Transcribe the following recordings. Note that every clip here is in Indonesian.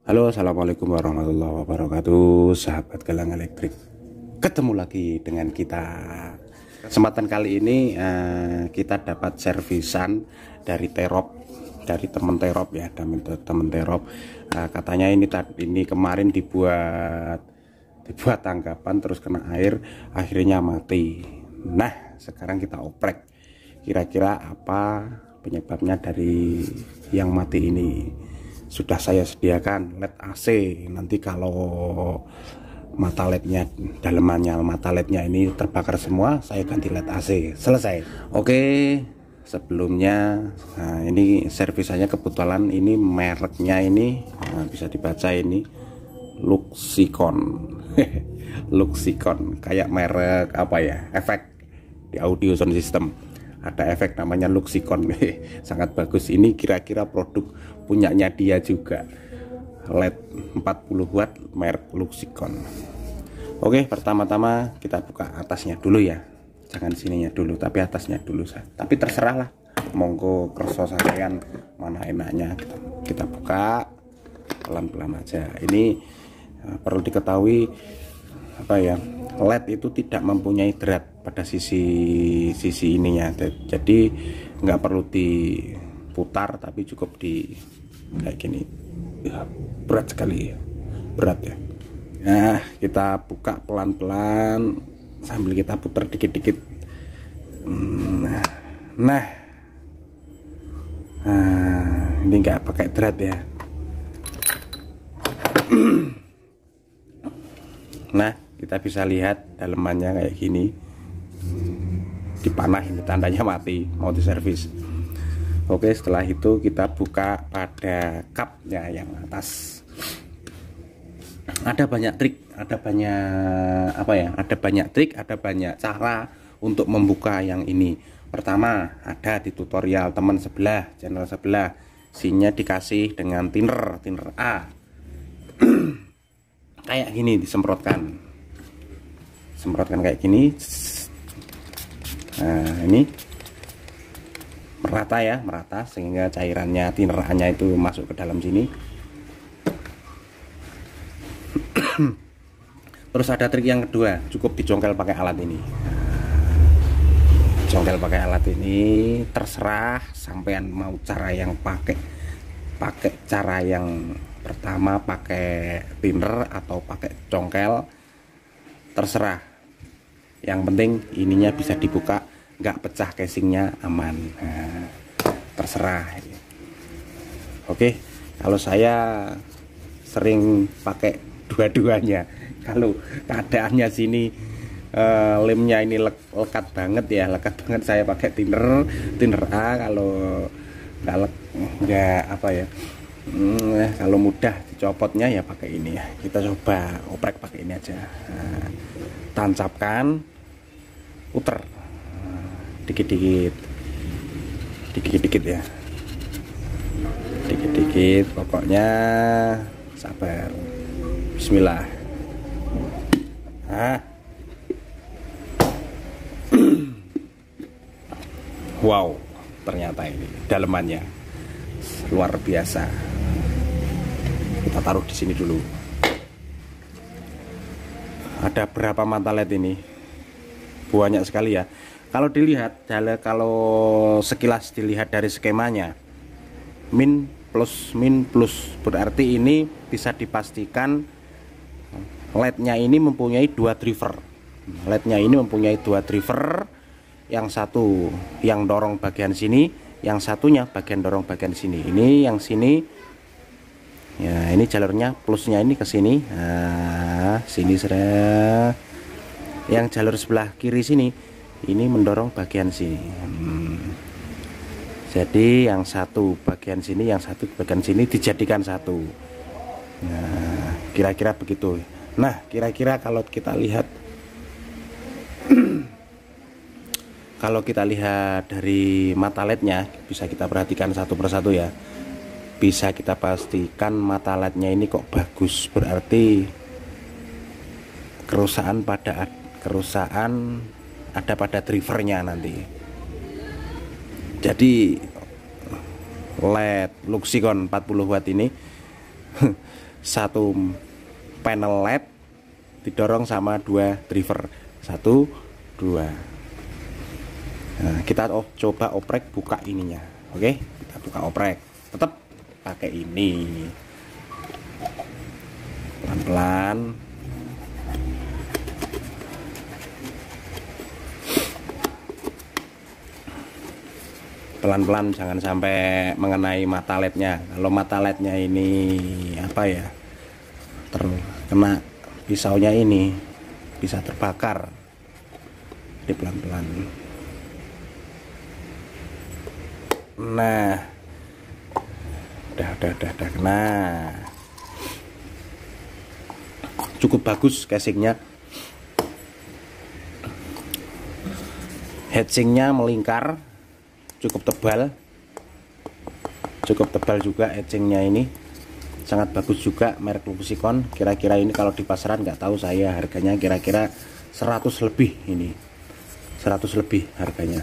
Halo, assalamualaikum warahmatullahi wabarakatuh, sahabat Galang Elektrik. Ketemu lagi dengan kita. Kesempatan kali ini kita dapat servisan dari Terop, dari teman Terop ya, teman Terop. Katanya ini kemarin dibuat tanggapan terus kena air, akhirnya mati. Nah, sekarang kita oprek. Kira-kira apa penyebabnya dari yang mati ini? Sudah saya sediakan LED AC. Nanti kalau mata LED-nya, dalemannya mata LED-nya ini terbakar semua, saya ganti LED AC. Selesai. Oke, sebelumnya ini servisannya kebetulan ini mereknya ini bisa dibaca ini Luxicon. Luxicon kayak merek apa ya, efek di audio sound system. Ada efek namanya Luxicon. Sangat bagus. Ini kira-kira produk punyanya dia juga, LED 40 watt merek Luxicon. Oke, pertama-tama kita buka atasnya dulu ya, jangan sininya dulu, tapi atasnya dulu. Tapi terserah lah, monggo kerso sampean mana enaknya. Kita buka pelan-pelan aja. Ini perlu diketahui apa ya, LED itu tidak mempunyai drat pada sisi ininya, jadi nggak perlu diputar, tapi cukup di kayak gini ya. Berat sekali ya, berat ya. Nah, kita buka pelan-pelan sambil kita putar dikit-dikit. Nah, ini nggak pakai drat ya. Nah, kita bisa lihat dalemannya kayak gini, dipanah, ini tandanya mati, mau diservis. Oke, setelah itu kita buka pada cupnya yang atas. Ada banyak trik, ada banyak cara untuk membuka yang ini. Pertama, ada di tutorial teman sebelah, channel sebelah, sinnya dikasih dengan thinner A. Kayak gini, disemprotkan kayak gini. Nah, ini merata sehingga cairannya, thinner A-nya itu masuk ke dalam sini. Terus ada trik yang kedua, cukup dicongkel pakai alat ini. Congkel pakai alat ini, terserah sampean mau cara yang pakai cara yang pertama, pakai thinner atau pakai congkel, terserah. Yang penting ininya bisa dibuka, nggak pecah, casingnya aman. Nah, terserah. Oke, kalau saya sering pakai dua-duanya. Kalau keadaannya sini lemnya ini lekat banget ya, saya pakai thinner A. Kalau nggak apa ya, kalau mudah dicopotnya ya pakai ini ya. Kita coba oprek pakai ini aja. Nah, tancapkan, puter dikit-dikit ya, dikit-dikit, pokoknya sabar. Bismillah. Wow, ternyata ini dalemannya luar biasa. Kita taruh di sini dulu. Ada berapa mata LED ini? Banyak sekali ya. Kalau dilihat, kalau sekilas dilihat dari skemanya, min plus, berarti ini bisa dipastikan LED-nya ini mempunyai dua driver. LED-nya ini mempunyai dua driver. Yang satu yang dorong bagian sini, yang satunya bagian dorong bagian sini. Ini yang sini ya, ini jalurnya plusnya ini ke sini. Nah, sini sudah. Yang jalur sebelah kiri sini ini mendorong bagian sini. Jadi yang satu bagian sini, yang satu bagian sini dijadikan satu. Nah, kira-kira begitu. Nah, kira-kira kalau kita lihat dari mata LED-nya, bisa kita perhatikan satu persatu ya. Bisa kita pastikan mata LED-nya ini kok bagus, berarti kerusakan ada pada drivernya nanti. Jadi LED Luxicon 40 watt ini satu panel LED didorong sama 2 driver, 1 2. Nah, kita coba oprek buka ininya. Oke, kita buka oprek, tetap pakai ini pelan-pelan. Pelan-pelan, jangan sampai mengenai mata LED-nya. Kalau mata LED-nya ini apa ya, terkena pisaunya ini bisa terbakar. Jadi pelan-pelan. Nah, udah kena. Cukup bagus casingnya. Heatsingnya melingkar, cukup tebal juga heatsingnya ini, sangat bagus juga, merek Luxicon. Kira-kira ini kalau di pasaran nggak tahu saya harganya, kira-kira 100 lebih ini, 100 lebih harganya.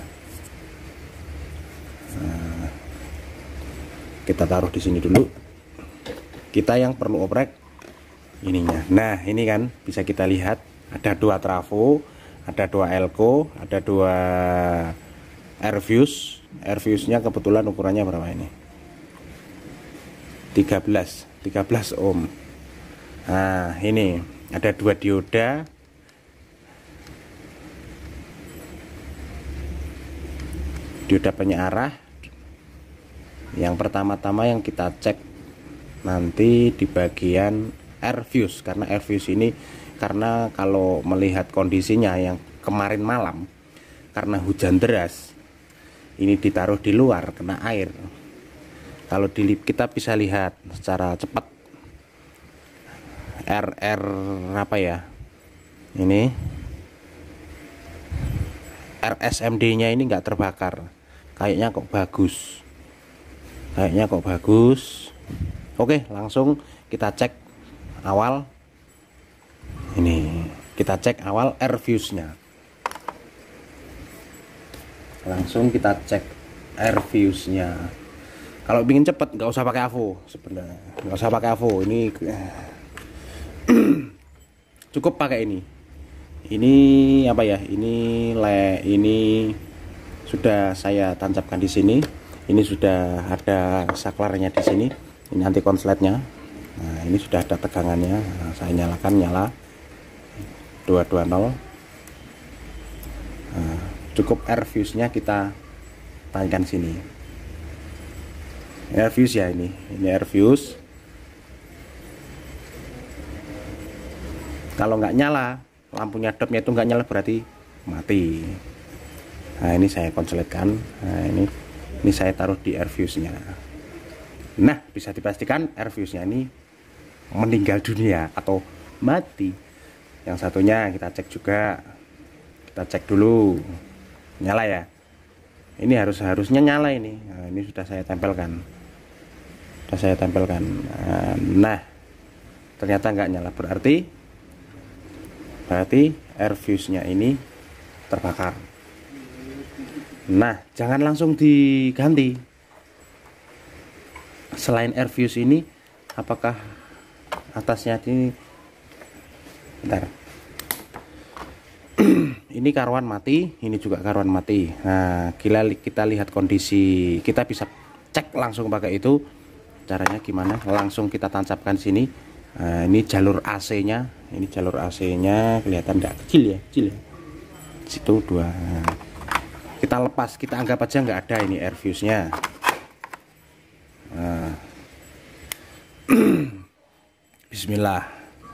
Nah, kita taruh di sini dulu. Kita yang perlu oprek ininya. Nah, ini kan bisa kita lihat ada 2 trafo, ada 2 elko, ada 2 air fuse. Air fuse-nya kebetulan ukurannya berapa ini? 13 ohm. Nah, ini ada 2 dioda. Dioda penyearah. Yang pertama-tama yang kita cek nanti di bagian air fuse, karena air fuse ini, karena kalau melihat kondisinya yang kemarin malam karena hujan deras, ini ditaruh di luar kena air. Kalau kita bisa lihat secara cepat apa ya, ini RSMD-nya ini nggak terbakar. Kayaknya kok bagus. Oke, langsung kita cek awal. Ini kita cek awal air fuse-nya. Langsung kita cek air fuse-nya. Kalau ingin cepet nggak usah pakai AVO sebenarnya, nggak usah pakai AVO. Ini cukup pakai ini. Ini apa ya? Ini sudah saya tancapkan di sini. Ini sudah ada saklarnya di sini. Ini anti konsletnya. Nah, ini sudah ada tegangannya. Nah, saya nyalakan, nyala 220. Nah, cukup air fuse-nya kita tancapkan sini. Air fuse ya, ini air fuse. Kalau nggak nyala, lampunya dopnya itu nggak nyala, berarti mati. Nah, ini saya konsletkan. Nah, ini saya taruh di air fuse-nya. Nah, bisa dipastikan air fuse-nya ini meninggal dunia atau mati. Yang satunya kita cek juga. Kita cek dulu. Nyala ya. Ini harusnya nyala ini. Nah, ini sudah saya tempelkan. Nah, ternyata nggak nyala, berarti air fuse-nya ini terbakar. Nah, jangan langsung diganti. Selain air fuse ini, apakah atasnya ini, bentar, ini karuan mati, ini juga karuan mati. Nah, kita lihat kondisi, kita bisa cek langsung pakai itu. Caranya gimana? Langsung kita tancapkan sini. Nah, ini jalur AC-nya, kelihatan enggak kecil ya? Situ 2. Nah, kita lepas, kita anggap aja nggak ada ini air fuse-nya. Nah. Bismillah.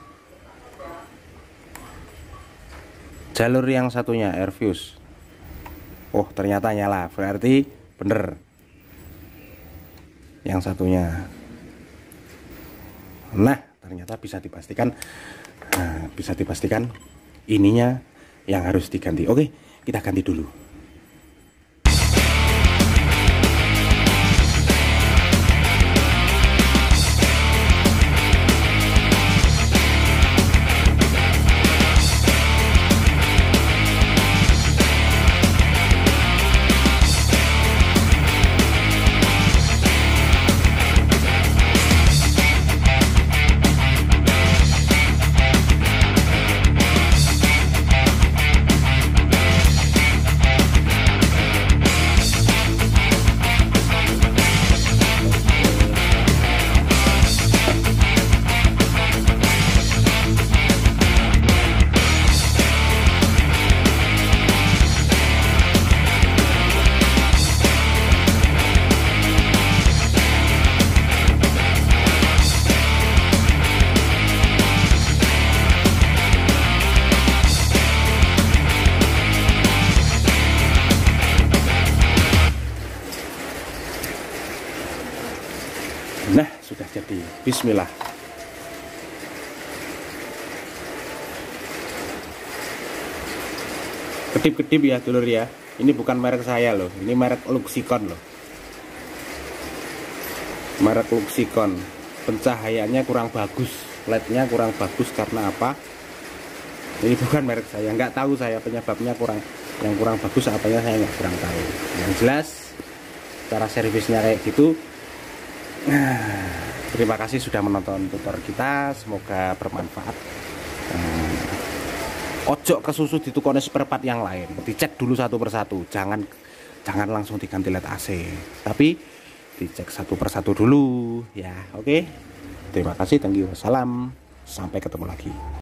Jalur yang satunya air fuse. Oh, ternyata nyala, berarti bener. Yang satunya. Nah, ternyata bisa dipastikan. Ininya yang harus diganti. Oke, kita ganti dulu. Bismillah. Kedip-kedip ya dulur ya. Ini bukan merek saya loh, ini merek Luxicon loh. Merek Luxicon. Pencahayaannya kurang bagus, LED-nya kurang bagus karena apa? Ini bukan merek saya, nggak tahu saya penyebabnya yang kurang bagus apanya saya nggak kurang tahu. Yang jelas cara servisnya kayak gitu. Terima kasih sudah menonton tutorial kita, semoga bermanfaat. Ojo kesusu di tukone spare part yang lain, dicek dulu satu persatu, jangan langsung diganti LED AC, tapi dicek satu persatu dulu ya. Oke, terima kasih, thank you, salam, sampai ketemu lagi.